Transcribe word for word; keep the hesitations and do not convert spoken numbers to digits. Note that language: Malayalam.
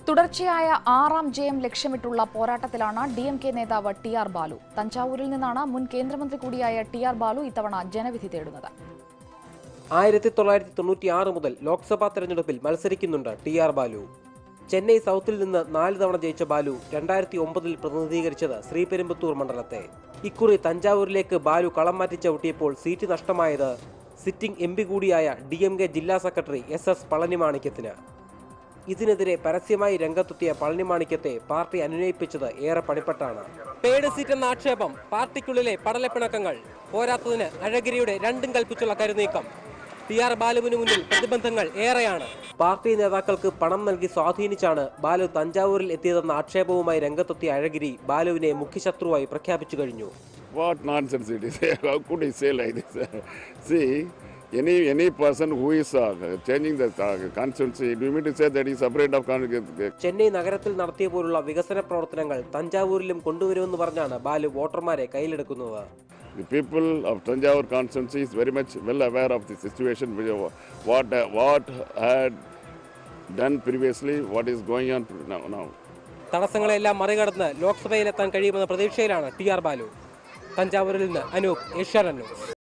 തുടർച്ചയായ ആറാം ജയം ലക്ഷ്യമിട്ടുള്ള പോരാട്ടത്തിലാണ് ഡി എം കെ നേതാവ് ടി ആർ ബാലു. തഞ്ചാവൂരിൽ നിന്നാണ് മുൻ കേന്ദ്രമന്ത്രി കൂടിയായ ടി ആർ ബാലു ഇത്തവണ ജനവിധി തേടുന്നത്. ആയിരത്തി തൊള്ളായിരത്തി തൊണ്ണൂറ്റി ആറ് മുതൽ ലോക്സഭാ തെരഞ്ഞെടുപ്പിൽ മത്സരിക്കുന്നുണ്ട് ടി ആർ ബാലു. ചെന്നൈ സൗത്തിൽ നിന്ന് നാല് തവണ ജയിച്ച ബാലു രണ്ടായിരത്തി ഒമ്പതിൽ പ്രതിനിധീകരിച്ചത് ശ്രീപെരുമ്പത്തൂർ മണ്ഡലത്തെ. ഇക്കുറി തഞ്ചാവൂരിലേക്ക് ബാലു കളം മാറ്റി ചവിട്ടിയപ്പോൾ സീറ്റ് നഷ്ടമായത് സിറ്റിംഗ് എം പി കൂടിയായ ഡി എം കെ ജില്ലാ സെക്രട്ടറി എസ് എസ് പളനിമാണിക്യത്തിന്. ഇതിനെതിരെ പരസ്യമായി രംഗത്തെത്തിയ പളനിമാണിക്യത്തെ പാർട്ടി അനുനയിപ്പിച്ചത് ഏറെ പണിപ്പെട്ടാണ്. പേട് സീറ്റ് എന്ന ആക്ഷേപം, പാർട്ടിക്കുള്ളിലെ പടലപ്പിണക്കങ്ങൾ, പോരാത്തതിന് അഴഗിരിയുടെ രണ്ടും കൽപ്പിച്ചുള്ള കരുനീക്കം. ടി ആർ ബാലുവിന് മുന്നിൽ പ്രതിബന്ധങ്ങൾ ഏറെയാണ്. പാർട്ടി നേതാക്കൾക്ക് പണം നൽകി സ്വാധീനിച്ചാണ് ബാലു തഞ്ചാവൂരിൽ എത്തിയതെന്ന ആക്ഷേപവുമായി രംഗത്തെത്തിയ അഴഗിരി ബാലുവിനെ മുഖ്യശത്രുവായി പ്രഖ്യാപിച്ചു കഴിഞ്ഞു. What nonsense it is. How could he say like this? See, any any person who is uh, changing the uh, constituency, do you mean to say that he is afraid of constituency? Chennai നഗരത്തിൽ നടത്തിയ പോലുള്ള വികസന പ്രവർത്തനങ്ങൾ തഞ്ചാവൂരിലും കൊണ്ടുവരുമെന്ന് പറഞ്ഞാണ് ബാലു വോട്ടർമാരെ കയ്യിലെടുക്കുന്നത്. The people of Tanjavur constituency is very much well aware of the situation, what uh, what had done previously, what is going on now. now. തടസ്സങ്ങളെല്ലാം മറികടന്ന് ലോക്സഭയിലെത്താൻ കഴിയുമെന്ന പ്രതീക്ഷയിലാണ് ടി ആർ ബാലു. തഞ്ചാവൂരിൽ നിന്ന് അനൂപ്, ഏഷ്യാനെറ്റ് ന്യൂസ്.